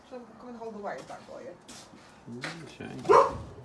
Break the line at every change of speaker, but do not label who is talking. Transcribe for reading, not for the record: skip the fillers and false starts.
So come and hold the weight back for you.
Shame.